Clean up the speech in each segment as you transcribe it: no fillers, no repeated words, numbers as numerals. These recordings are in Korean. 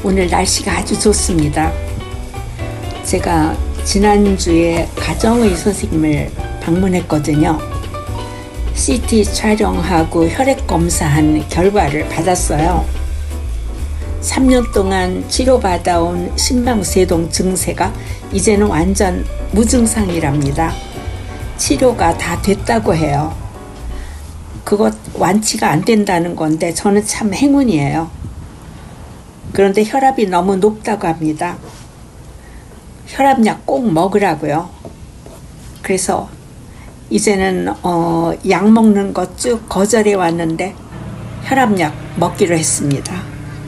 오늘 날씨가 아주 좋습니다. 제가 지난주에 가정의 선생님을 방문했거든요. CT 촬영하고 혈액 검사한 결과를 받았어요. 3년 동안 치료받아온 심방세동 증세가 이제는 완전 무증상이랍니다. 치료가 다 됐다고 해요. 그것 완치가 안 된다는 건데 저는 참 행운이에요. 그런데 혈압이 너무 높다고 합니다. 혈압약 꼭 먹으라고요. 그래서 이제는 약 먹는 것 쭉 거절해 왔는데 혈압약 먹기로 했습니다.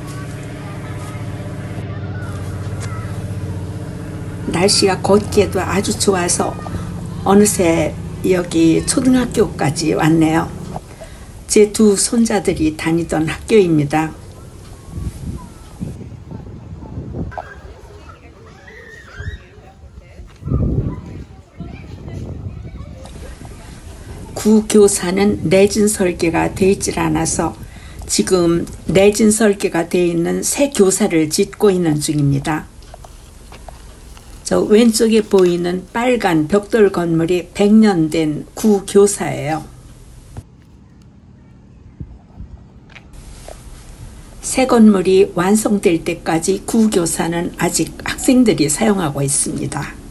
날씨가 걷기에도 아주 좋아서 어느새 여기 초등학교까지 왔네요. 제 두 손자들이 다니던 학교입니다. 구교사는 내진 설계가 되어 있질 않아서 지금 내진 설계가 되어 있는 새 교사를 짓고 있는 중입니다. 저 왼쪽에 보이는 빨간 벽돌 건물이 100년 된 구교사예요. 새 건물이 완성될 때까지 구교사는 아직 학생들이 사용하고 있습니다.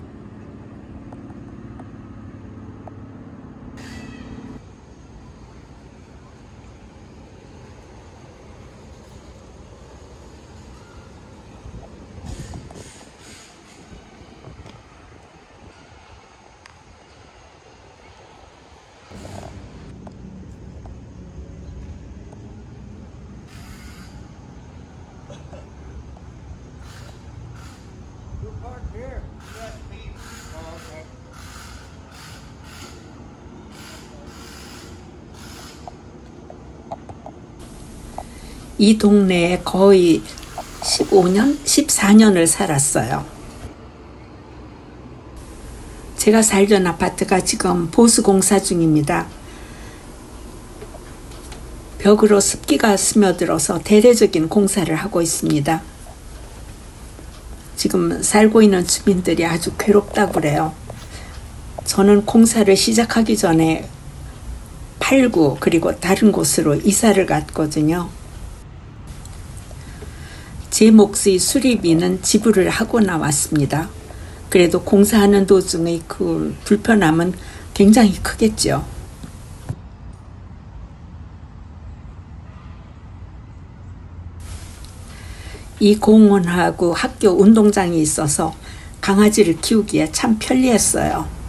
이 동네에 거의 15년, 14년을 살았어요. 제가 살던 아파트가 지금 보수공사 중입니다. 벽으로 습기가 스며들어서 대대적인 공사를 하고 있습니다. 지금 살고 있는 주민들이 아주 괴롭다고 그래요. 저는 공사를 시작하기 전에 팔고 그리고 다른 곳으로 이사를 갔거든요. 제 몫의 수리비는 지불을 하고 나왔습니다. 그래도 공사하는 도중의 그 불편함은 굉장히 크겠죠. 이 공원하고 학교 운동장이 있어서 강아지를 키우기에 참 편리했어요.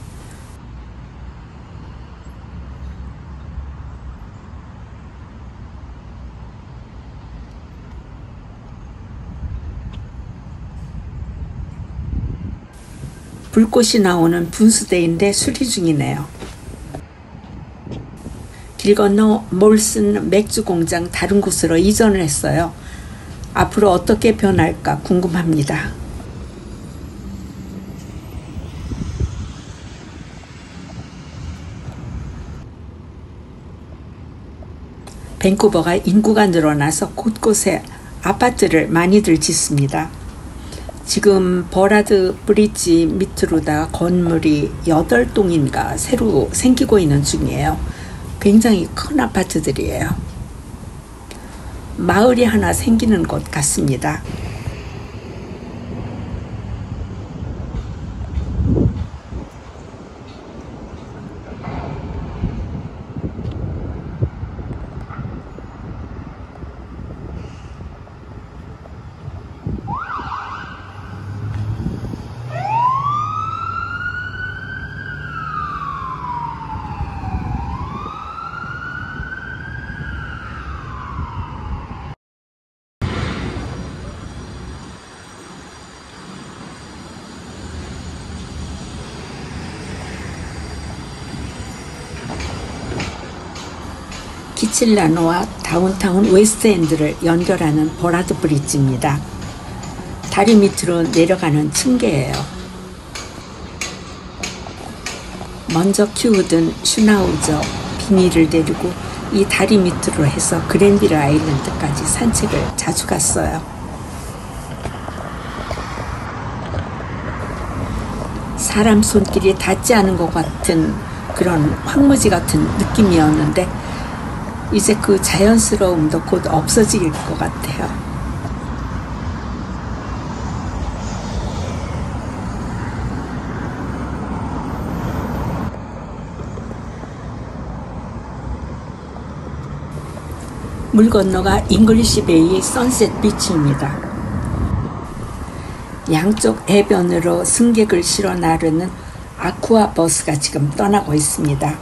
불꽃이 나오는 분수대인데 수리 중이네요. 길 건너 몰슨 맥주 공장 다른 곳으로 이전을 했어요. 앞으로 어떻게 변할까 궁금합니다. 밴쿠버가 인구가 늘어나서 곳곳에 아파트를 많이들 짓습니다. 지금 버라드 브릿지 밑으로다 건물이 8동인가 새로 생기고 있는 중이에요. 굉장히 큰 아파트들이에요. 마을이 하나 생기는 것 같습니다. 키칠라노와 다운타운 웨스트엔드를 연결하는 버라드 브릿지입니다. 다리 밑으로 내려가는 층계예요. 먼저 키우던 슈나우저 비니를 데리고 이 다리 밑으로 해서 그랜빌 아일랜드까지 산책을 자주 갔어요. 사람 손길이 닿지 않은 것 같은 그런 황무지 같은 느낌이었는데 이제 그 자연스러움도 곧 없어질 것 같아요. 물 건너가 잉글리시 베이 선셋 비치입니다. 양쪽 해변으로 승객을 실어 나르는 아쿠아 버스가 지금 떠나고 있습니다.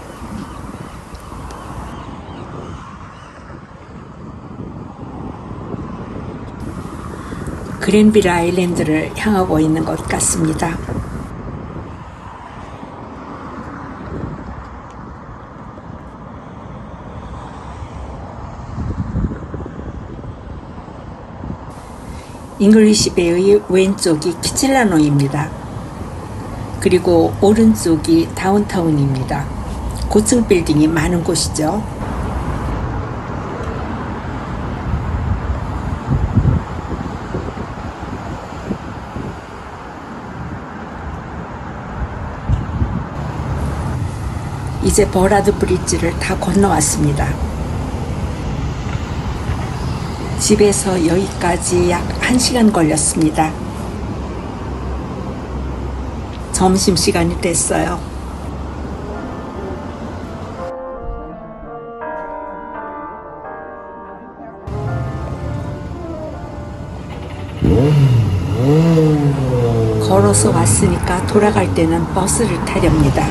그랜빌 아일랜드를 향하고 있는 것 같습니다. 잉글리시 베이의 왼쪽이 키칠라노입니다. 그리고 오른쪽이 다운타운입니다. 고층 빌딩이 많은 곳이죠. 이제 버라드 브릿지를 다 건너왔습니다. 집에서 여기까지 약 1시간 걸렸습니다. 점심시간이 됐어요. 걸어서 왔으니까 돌아갈 때는 버스를 타렵니다.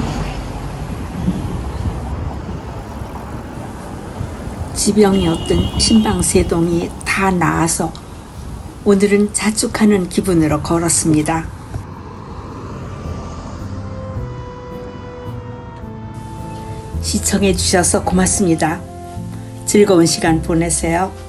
지병이었던 심방세동이 다 나아서 오늘은 자축하는 기분으로 걸었습니다. 시청해 주셔서 고맙습니다. 즐거운 시간 보내세요.